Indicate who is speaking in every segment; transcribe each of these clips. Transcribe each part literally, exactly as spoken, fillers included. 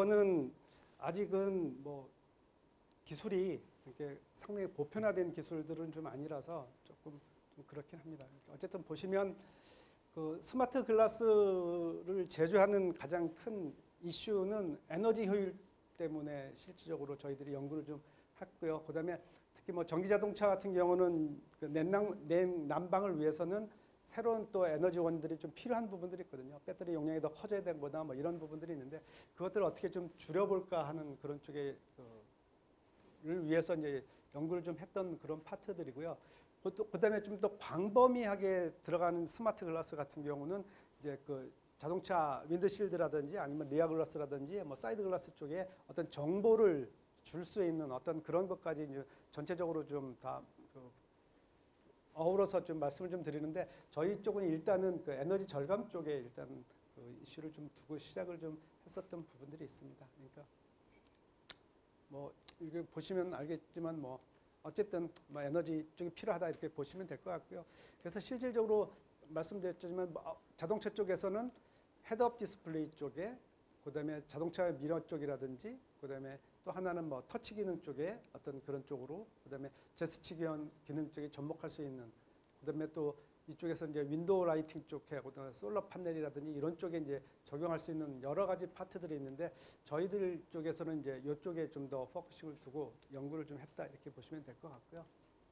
Speaker 1: 이거는 아직은 뭐 기술이 이렇게 상당히 보편화된 기술들은 좀 아니라서 조금 좀 그렇긴 합니다. 어쨌든 보시면 그 스마트 글라스를 제조하는 가장 큰 이슈는 에너지 효율 때문에 실질적으로 저희들이 연구를 좀 했고요. 그다음에 특히 뭐 전기 자동차 같은 경우는 그 냉난, 냉난방을 위해서는 새로운 또 에너지원들이 좀 필요한 부분들이 있거든요. 배터리 용량이 더 커져야 되거나 뭐 이런 부분들이 있는데 그것들을 어떻게 좀 줄여볼까 하는 그런 쪽에 를 위해서 이제 연구를 좀 했던 그런 파트들이고요. 그 다음에 좀 더 광범위하게 들어가는 스마트 글라스 같은 경우는 이제 그 자동차 윈드실드라든지 아니면 리어 글라스라든지 뭐 사이드 글라스 쪽에 어떤 정보를 줄 수 있는 어떤 그런 것까지 이제 전체적으로 좀 다 그 어우러서 좀 말씀을 좀 드리는데 저희 쪽은 일단은 그 에너지 절감 쪽에 일단 그 이슈를 좀 두고 시작을 좀 했었던 부분들이 있습니다. 그러니까 뭐 이게 보시면 알겠지만 뭐 어쨌든 뭐 에너지 쪽이 필요하다 이렇게 보시면 될 것 같고요. 그래서 실질적으로 말씀드렸지만 뭐 자동차 쪽에서는 헤드업 디스플레이 쪽에 그다음에 자동차 미러 쪽이라든지 그다음에 또 하나는 뭐 터치 기능 쪽에 어떤 그런 쪽으로 그다음에 제스처 기능 쪽에 접목할 수 있는 그다음에 또 이쪽에서 이제 윈도우 라이팅 쪽에 그다음에 솔러 파넬이라든지 이런 쪽에 이제 적용할 수 있는 여러 가지 파트들이 있는데 저희들 쪽에서는 이제 이쪽에 좀 더 포커싱을 두고 연구를 좀 했다 이렇게 보시면 될 것 같고요.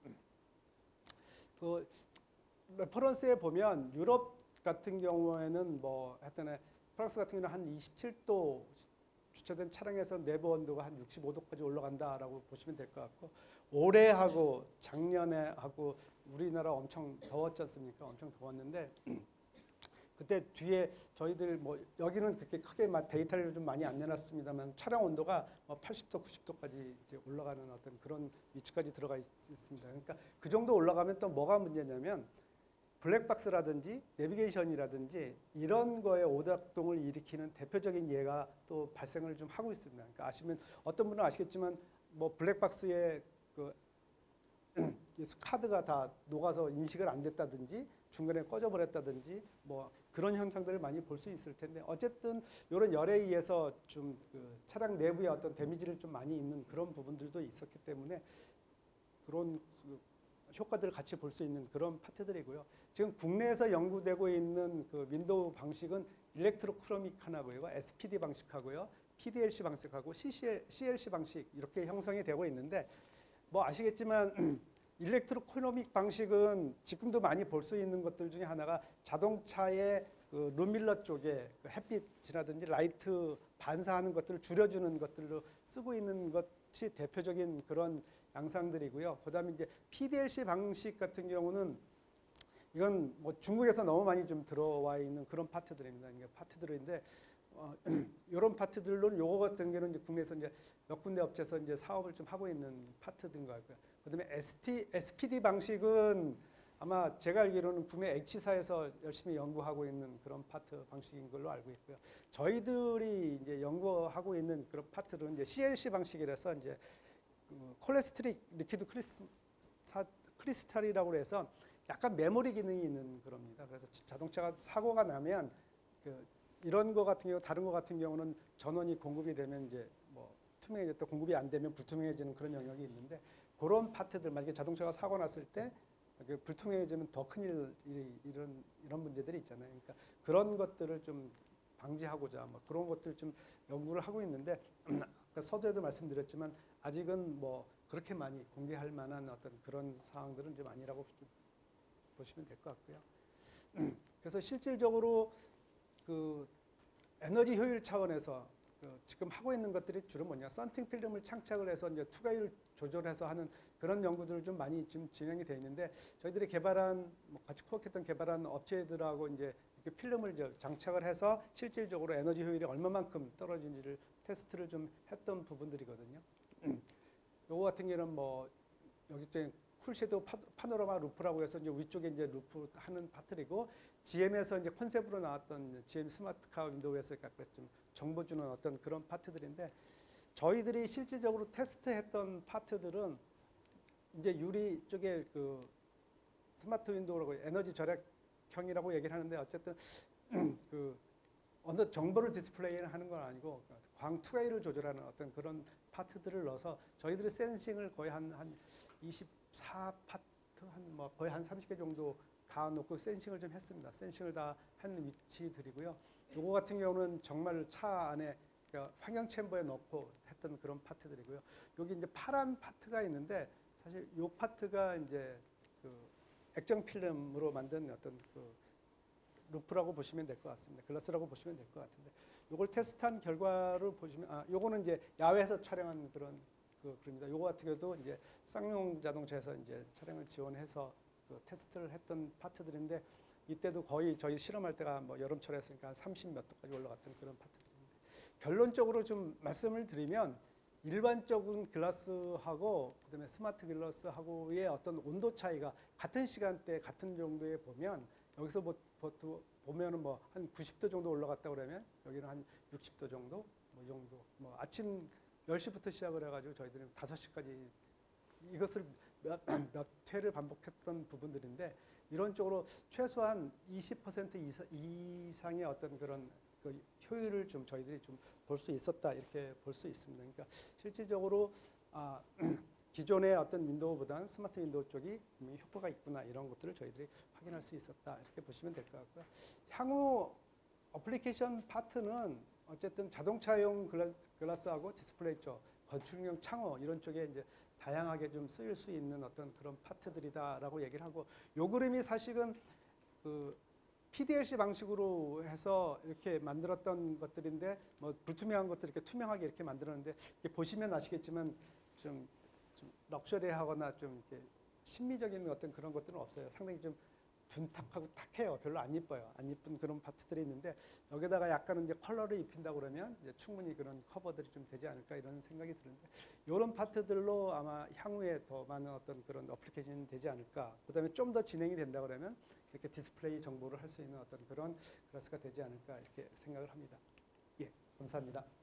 Speaker 1: 그 레퍼런스에 보면 유럽 같은 경우에는 뭐 하여튼 프랑스 같은 경우는 한 이십칠 도 주차된 차량에서 내부 온도가 한 육십오 도까지 올라간다라고 보시면 될 것 같고 올해 하고 작년에 하고 우리나라 엄청 더웠지 않습니까? 엄청 더웠는데 그때 뒤에 저희들 뭐 여기는 그렇게 크게 데이터를 좀 많이 안 내놨습니다만 차량 온도가 팔십 도, 구십 도까지 이제 올라가는 어떤 그런 위치까지 들어가 있, 있습니다. 그러니까 그 정도 올라가면 또 뭐가 문제냐면 블랙박스라든지 내비게이션이라든지 이런 거에 오작동을 일으키는 대표적인 예가 또 발생을 좀 하고 있습니다. 그러니까 아시면 어떤 분은 아시겠지만 뭐 블랙박스에 그 카드가 다 녹아서 인식을 안 됐다든지 중간에 꺼져버렸다든지 뭐 그런 현상들을 많이 볼 수 있을 텐데 어쨌든 이런 열에 의해서 좀 그 차량 내부에 어떤 데미지를 좀 많이 입는 그런 부분들도 있었기 때문에 그런 그 효과들을 같이 볼 수 있는 그런 파트들이고요. 지금 국내에서 연구되고 있는 그 윈도우 방식은 일렉트로크로믹 하나고요, 에스피디 방식하고요, 피디엘씨 방식하고 씨엘씨 방식 이렇게 형성이 되고 있는데 뭐 아시겠지만 일렉트로크로믹 방식은 지금도 많이 볼 수 있는 것들 중에 하나가 자동차의 그 룸밀러 쪽에 그 햇빛이라든지 라이트 반사하는 것들을 줄여주는 것들로 쓰고 있는 것이 대표적인 그런 양상들이고요. 그다음에 이제 피디엘씨 방식 같은 경우는 이건 뭐 중국에서 너무 많이 좀 들어와 있는 그런 파트들입니다. 이게 파트들인데 어, 이런 파트들로는 요거 같은 경우는 이제 국내에서 이제 몇 군데 업체에서 이제 사업을 좀 하고 있는 파트들인 것 같고요. 그다음에 에스티, 에스피디 방식은 아마 제가 알기로는 국내 H사에서 열심히 연구하고 있는 그런 파트 방식인 걸로 알고 있고요. 저희들이 이제 연구하고 있는 그런 파트는 이제 씨엘씨 방식이라서 이제 그 콜레스테릭 리퀴드 크리스, 크리스탈이라고 해서 약간 메모리 기능이 있는 그럽니다. 그래서 자동차가 사고가 나면 그 이런 거 같은 경우 다른 거 같은 경우는 전원이 공급이 되면 이제 뭐 투명해졌다 공급이 안 되면 불투명해지는 그런 영역이 있는데 그런 파트들 만약에 자동차가 사고 났을 때 불투명해지면 더 큰 일 이런 이런 문제들이 있잖아요. 그러니까 그런 것들을 좀 방지하고자 뭐 그런 것들 좀 연구를 하고 있는데 아까 서두에도 말씀드렸지만 아직은 뭐 그렇게 많이 공개할 만한 어떤 그런 상황들은 좀 아니라고 보시면 될 것 같고요. 그래서 실질적으로 그 에너지 효율 차원에서 그 지금 하고 있는 것들이 주로 뭐냐 썬팅 필름을 창착을 해서 이제 투과율 조절해서 하는 그런 연구들을 좀 많이 지금 진행이 되어 있는데 저희들이 개발한 뭐 같이 코업했던 개발한 업체들하고 이제 이렇게 필름을 이제 장착을 해서 실질적으로 에너지 효율이 얼마만큼 떨어지는지를 테스트를 좀 했던 부분들이거든요. 요거 같은 경우는 뭐 여기 쪽에 쿨섀도우 파노라마 루프라고 해서 이제 위쪽에 이제 루프 하는 파트이고 지엠에서 이제 컨셉으로 나왔던 지엠 스마트카 윈도우에서 좀 정보 주는 어떤 그런 파트들인데 저희들이 실질적으로 테스트했던 파트들은 이제 유리 쪽에 그 스마트 윈도우라고 에너지 절약형이라고 얘기를 하는데 어쨌든 그 어느 정보를 디스플레이를 하는 건 아니고 광 투웨이를 조절하는 어떤 그런 파트들을 넣어서 저희들이 센싱을 거의 한, 한 이십사 파트, 한 뭐 거의 한 삼십 개 정도 다 넣고 센싱을 좀 했습니다. 센싱을 다 한 위치들이고요. 요거 같은 경우는 정말 차 안에 그러니까 환경 챔버에 넣고 했던 그런 파트들이고요. 여기 이제 파란 파트가 있는데 사실 요 파트가 이제 그 액정 필름으로 만든 어떤 그 루프라고 보시면 될 것 같습니다. 글라스라고 보시면 될 것 같은데 요걸 테스트한 결과를 보시면 아 요거는 이제 야외에서 촬영한 그런 그 그럽니다. 요거 같은 경우도 이제 쌍용 자동차에서 이제 촬영을 지원해서 그 테스트를 했던 파트들인데 이때도 거의 저희 실험할 때가 뭐 여름철에 했으니까 한 삼십 몇 도까지 올라갔던 그런 파트들인데 결론적으로 좀 말씀을 드리면 일반적인 글라스하고 그다음에 스마트 글라스하고의 어떤 온도 차이가 같은 시간대 같은 정도에 보면 여기서 뭐 보통 보면은 뭐 한 구십 도 정도 올라갔다 그러면 여기는 한 육십 도 정도 뭐 이 정도 뭐 아침 열 시부터 시작을 해가지고 저희들은 다섯 시까지 이것을 몇, 몇 회를 반복했던 부분들인데 이런 쪽으로 최소한 이십 퍼센트 이상, 이상의 어떤 그런 그 효율을 좀 저희들이 좀 볼 수 있었다 이렇게 볼 수 있습니다. 그러니까 실질적으로 아, 기존의 어떤 윈도우보다는 스마트 윈도우 쪽이 효과가 있구나 이런 것들을 저희들이 확인할 수 있었다 이렇게 보시면 될 것 같고요. 향후 어플리케이션 파트는 어쨌든 자동차용 글라스, 글라스하고 디스플레이 쪽, 건축용 창호 이런 쪽에 이제 다양하게 좀 쓰일 수 있는 어떤 그런 파트들이다라고 얘기를 하고 요 그림이 사실은 그 피디엘씨 방식으로 해서 이렇게 만들었던 것들인데 뭐 불투명한 것들 이렇게 투명하게 이렇게 만들었는데 이렇게 보시면 아시겠지만 좀, 좀 럭셔리하거나 좀 이렇게 심미적인 어떤 그런 것들은 없어요. 상당히 좀 둔탁하고 탁해요. 별로 안 이뻐요. 안 이쁜 그런 파트들이 있는데 여기다가 약간은 이제 컬러를 입힌다고 그러면 이제 충분히 그런 커버들이 좀 되지 않을까 이런 생각이 드는데 이런 파트들로 아마 향후에 더 많은 어떤 그런 어플리케이션이 되지 않을까. 그다음에 좀 더 진행이 된다 그러면 이렇게 디스플레이 정보를 할 수 있는 어떤 그런 클래스가 되지 않을까 이렇게 생각을 합니다. 예, 감사합니다.